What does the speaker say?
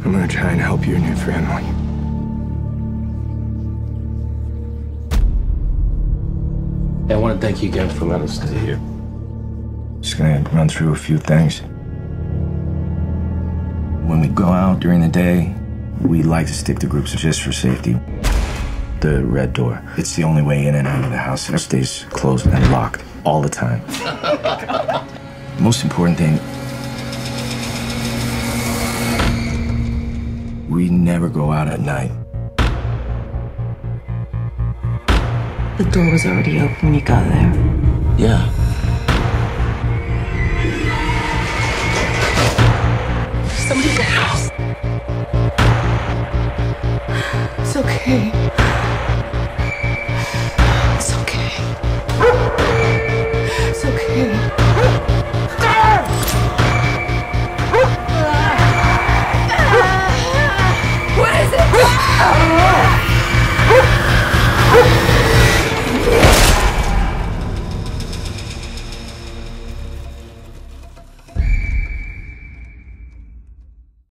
I'm gonna try and help your new family. I want to thank you again for letting us stay here. Just gonna run through a few things. When we go out during the day, we like to stick to groups just for safety. The red door. It's the only way in and out of the house, and it stays closed and locked all the time. Most important thing, we never go out at night. The door was already open when you got there. Yeah. Somebody's in the house. It's okay.